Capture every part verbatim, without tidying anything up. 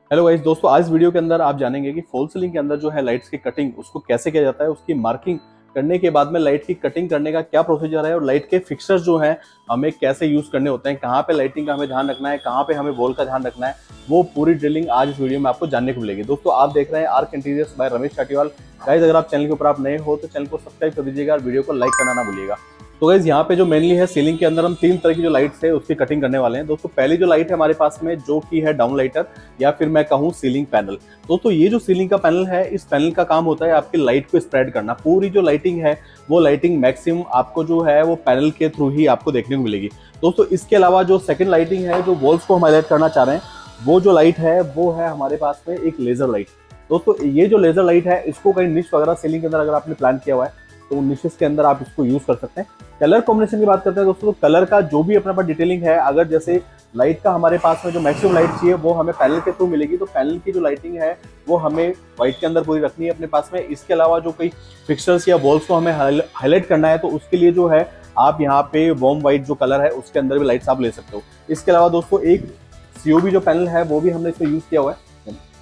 Hello guys दोस्तों, आज video के अंदर आप जानेंगे कि फॉल सीलिंग के अंदर जो है लाइट्स की कटिंग उसको कैसे किया जाता है, उसकी मार्किंग करने के बाद में लाइट की कटिंग करने का क्या प्रोसीजर है और लाइट के फिक्सर्स जो हैं हमें कैसे यूज करने होते हैं, कहाँ पे लाइटिंग का हमें ध्यान रखना है, कहाँ पे हमें वॉल का ध्यान रखना है, वो पूरी ड्रिलिंग आज इस वीडियो में आपको जानने को मिलेगी। दोस्तों आप देख रहे हैं Arc Interiors by Ramesh Chatiwal. Guys अगर आप चैनल के ऊपर आप नए हो तो चैनल को सब्सक्राइब कर दीजिएगा और वीडियो को लाइक करना ना भूलिएगा। तो गाइस यहाँ पे जो मेनली है सीलिंग के अंदर हम तीन तरह की जो लाइट्स है उसकी कटिंग करने वाले हैं। दोस्तों पहली जो लाइट है हमारे पास में जो की है डाउन लाइटर या फिर मैं कहूँ सीलिंग पैनल। दोस्तों ये जो सीलिंग का पैनल है, इस पैनल का काम होता है आपकी लाइट को स्प्रेड करना। पूरी जो लाइटिंग है वो लाइटिंग मैक्सिमम आपको जो है वो पैनल के थ्रू ही आपको देखने को मिलेगी। दोस्तों इसके अलावा जो सेकंड लाइटिंग है, जो वॉल्स को हम हाईलाइट करना चाह रहे हैं, वो जो लाइट है वो है हमारे पास में एक लेजर लाइट। दोस्तों ये जो लेजर लाइट है इसको कहीं निश वगैरह सीलिंग के अंदर अगर आपने प्लान किया हुआ है तो उन निशेस के अंदर आप इसको यूज कर सकते हैं। कलर कॉम्बिनेशन की बात करते हैं दोस्तों, तो कलर का जो भी अपने पास डिटेलिंग है, अगर जैसे लाइट का हमारे पास में जो मैक्सिमम लाइट चाहिए वो हमें पैनल के थ्रू मिलेगी, तो पैनल की जो लाइटिंग है वो हमें व्हाइट के अंदर पूरी रखनी है अपने पास में। इसके अलावा जो कोई फिक्सर्स या वॉल्स को हमें हाईलाइट करना है तो उसके लिए जो है आप यहाँ पे वॉर्म व्हाइट जो कलर है उसके अंदर भी लाइट्स आप ले सकते हो। इसके अलावा दोस्तों एक सीओबी जो पैनल है वो भी हमने इसमें यूज किया हुआ है।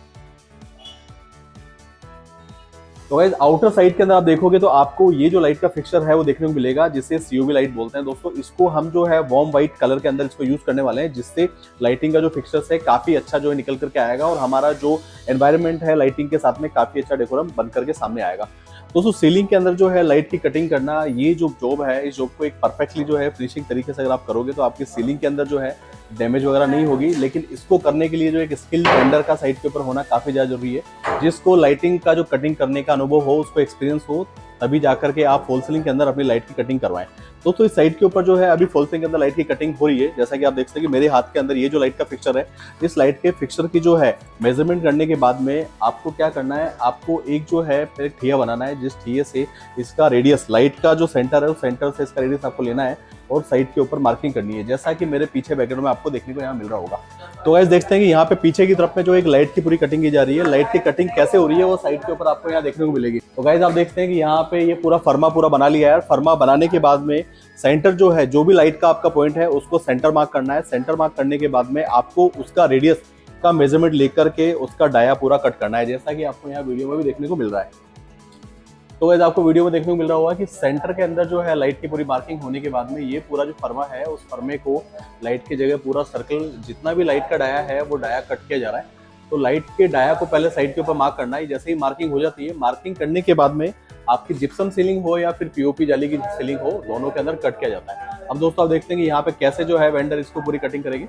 तो गाइस आउटर साइड के अंदर आप देखोगे तो आपको ये जो लाइट का फिक्सचर है वो देखने को मिलेगा, जिसे सीओबी लाइट बोलते हैं। दोस्तों इसको हम जो है वार्म व्हाइट कलर के अंदर इसको यूज करने वाले हैं, जिससे लाइटिंग का जो फिक्सचर है काफी अच्छा जो है निकल करके आएगा और हमारा जो एनवायरनमेंट है लाइटिंग के साथ में काफी अच्छा डेकोरम बन करके सामने आएगा। दोस्तों सीलिंग के अंदर जो है लाइट की कटिंग करना, ये जो जॉब है, इस जॉब को एक परफेक्टली जो है फिनिशिंग तरीके से अगर आप करोगे तो आपकी सीलिंग के अंदर जो है डैमेज वगैरह नहीं होगी। लेकिन इसको करने के लिए जो एक स्किल्ड वेंडर का साइड के ऊपर होना काफी ज्यादा जरूरी है, जिसको लाइटिंग का जो कटिंग करने का अनुभव हो, उसको एक्सपीरियंस हो, तभी जाकर के आप फॉल सीलिंग के अंदर अपनी लाइट की कटिंग करवाएं। दोस्तों इस साइड के ऊपर जो है अभी फॉल सीलिंग के अंदर लाइट की कटिंग हो रही है। जैसा कि आप देख सकते हैं कि मेरे हाथ के अंदर ये जो लाइट का फिक्सचर है, इस लाइट के फिक्सचर की जो है मेजरमेंट करने के बाद में आपको क्या करना है, आपको एक जो है एक ठिया बनाना है, जिस ठिये से इसका रेडियस, लाइट का जो सेंटर है उस सेंटर से इसका रेडियस आपको लेना है और साइड के ऊपर मार्किंग करनी है, जैसा कि मेरे पीछे बैकग्राउंड में आपको देखने को यहाँ मिल रहा होगा। तो गाइस देखते हैं कि यहाँ पे पीछे की तरफ में जो एक लाइट की पूरी कटिंग की जा रही है, लाइट की कटिंग कैसे हो रही है वो साइड के ऊपर आपको यहाँ देखने को मिलेगी। तो गाइस आप देखते हैं कि यहाँ पे ये पूरा फर्मा पूरा बना लिया है। फर्मा बनाने के बाद में सेंटर जो है, जो भी लाइट का आपका पॉइंट है उसको सेंटर मार्क करना है। सेंटर मार्क करने के बाद में आपको उसका रेडियस का मेजरमेंट लेकर के उसका डाया पूरा कट करना है, जैसा कि आपको यहाँ वीडियो में भी देखने को मिल रहा है। तो गाइस आपको वीडियो में देखने को मिल रहा होगा कि सेंटर के अंदर जो है लाइट की पूरी मार्किंग होने के बाद में ये पूरा जो फर्मा है उस फर्मे को लाइट की जगह पूरा सर्कल, जितना भी लाइट का डाया है वो डाया कट किया जा रहा है। तो लाइट के डाया को पहले साइड के ऊपर मार्क करना है। जैसे ही मार्किंग हो जाती है, मार्किंग करने के बाद में आपकी जिप्सम सीलिंग हो या फिर पीओपी जाली की सीलिंग हो, दोनों के अंदर कट किया जाता है। अब दोस्तों आप देखते हैं कि यहाँ पे कैसे जो है वेंडर इसको पूरी कटिंग करेगी।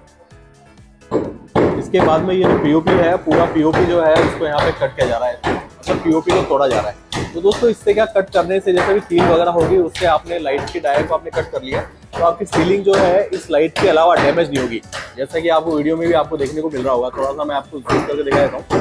इसके बाद में ये जो पीओपी है, पूरा पीओपी जो है उसको यहाँ पे कट किया जा रहा है, मतलब पीओपी को तोड़ा जा रहा है। तो दोस्तों इससे क्या, कट करने से जैसे भी कील वगैरह होगी उससे आपने लाइट की डाया को आपने कट कर लिया, तो आपकी सीलिंग जो है इस लाइट के अलावा डैमेज नहीं होगी, जैसा कि आपको वीडियो में भी आपको देखने को मिल रहा होगा। थोड़ा सा मैं आपको जूम करके दिखा देता हूँ।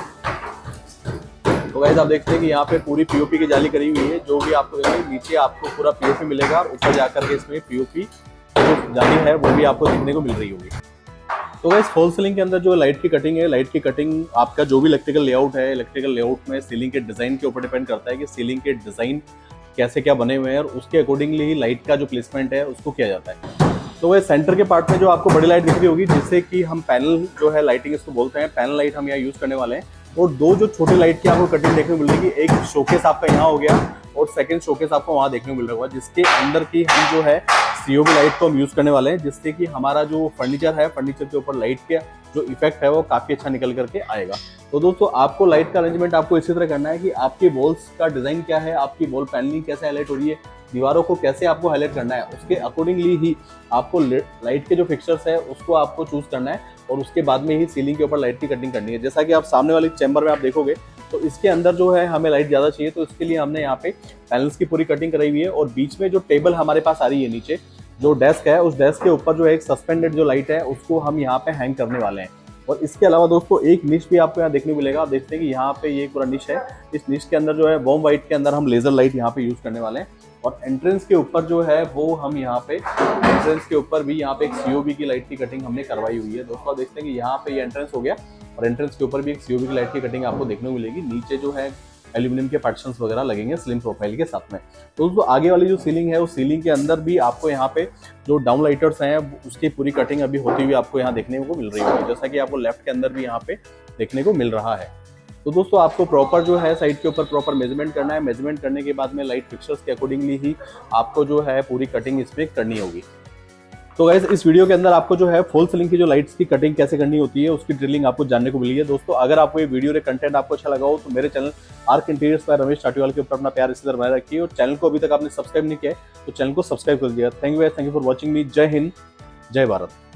तो गाइस आप देखते हैं कि यहाँ पे पूरी पीओपी की जाली करी हुई है, जो भी आपको नीचे आपको पूरा पीओपी मिलेगा और ऊपर जाकर के इसमें पीओपी जो जाली है वो भी आपको देखने को मिल रही होगी। तो गाइस फॉल सीलिंग के अंदर जो लाइट की कटिंग है, लाइट की कटिंग आपका जो भी इलेक्ट्रिकल लेआउट है, इलेक्ट्रिकल लेआउट में सीलिंग के डिजाइन के ऊपर डिपेंड करता है कि सीलिंग के डिजाइन कैसे क्या बने हुए हैं और उसके अकॉर्डिंगली ही लाइट का जो प्लेसमेंट है उसको किया जाता है। तो वह सेंटर के पार्ट में जो आपको बड़ी लाइट दिख रही होगी, जिससे कि हम पैनल जो है लाइटिंग इसको बोलते हैं, पैनल लाइट हम यहाँ यूज करने वाले हैं। और दो जो छोटी लाइट की आपको कटिंग देखने को मिलेगी, एक शोकेस आपका यहाँ हो गया और सेकंड शोकेस आपको वहाँ देखने को मिल रहा होगा, जिसके अंदर की हम जो है सीओबी लाइट को हम यूज करने वाले हैं, जिससे कि हमारा जो फर्नीचर है, फर्नीचर के ऊपर लाइट का जो इफेक्ट है वो काफी अच्छा निकल करके आएगा। तो दोस्तों आपको लाइट का अरेंजमेंट आपको इसी तरह करना है कि आपकी वॉल्स का डिजाइन क्या है, आपकी वॉल पैनलिंग कैसे हाईलाइट हो रही है, दीवारों को कैसे आपको हाईलाइट करना है, उसके अकॉर्डिंगली ही आपको लाइट के जो फिक्सर्स है उसको आपको चूज करना है और उसके बाद में ही सीलिंग के ऊपर लाइट की कटिंग करनी है। जैसा कि आप सामने वाले चैम्बर में आप देखोगे तो इसके अंदर जो है हमें लाइट ज्यादा चाहिए, तो इसके लिए हमने यहाँ पे पैनल्स की पूरी कटिंग कराई हुई है और बीच में जो टेबल हमारे पास आ रही है, नीचे जो डेस्क है, उस डेस्क के ऊपर जो है एक सस्पेंडेड जो लाइट है उसको हम यहाँ पे हैंग करने वाले हैं। और इसके अलावा दोस्तों एक निश भी आपको यहाँ देखने को मिलेगा। आप देखते हैं कि यहाँ पे ये पूरा निश है, इस निश के अंदर जो है वार्म व्हाइट के अंदर हम लेजर लाइट यहाँ पे यूज करने वाले हैं। और एंट्रेंस के ऊपर जो है वो हम यहाँ पे एंट्रेंस के ऊपर भी यहाँ पे एक सीओबी की लाइट की कटिंग हमने करवाई हुई है। दोस्तों देखते हैं कि यहाँ पे ये एंट्रेंस हो गया और एंट्रेंस के ऊपर भी एक सीओबी की लाइट की कटिंग आपको देखने को मिलेगी। नीचे जो है एल्यूमिनियम के पार्टीशंस वगैरह लगेंगे स्लिम प्रोफाइल के साथ में। तो दोस्तों आगे वाली जो सीलिंग है उस सीलिंग के अंदर भी आपको यहाँ पे जो डाउन लाइटर्स हैं उसकी पूरी कटिंग अभी होती हुई आपको यहाँ देखने को मिल रही होगी। जैसा कि आपको लेफ्ट के अंदर भी यहाँ पे देखने को मिल रहा है। तो दोस्तों आपको प्रॉपर जो है साइड के ऊपर प्रॉपर मेजरमेंट करना है। मेजरमेंट करने के बाद में लाइट फिक्सर्स के अकॉर्डिंगली ही आपको जो है पूरी कटिंग इसमें करनी होगी। तो गाइस इस वीडियो के अंदर आपको जो है फॉल सीलिंग की जो लाइट्स की कटिंग कैसे करनी होती है उसकी ड्रिलिंग आपको जानने को मिली है। दोस्तों अगर आपको ये वीडियो कंटेंट आपको अच्छा लगा हो तो मेरे channel Arc Interiors by Ramesh Tatiwal के ऊपर अपना प्यार इसी तरह बनाए रखिए, और चैनल को अभी तक आपने सब्सक्राइब नहीं किया है तो चैनल को सब्सक्राइब कर दिया। Thank you guys, thank you for watching me. जय हिंद, जय भारत।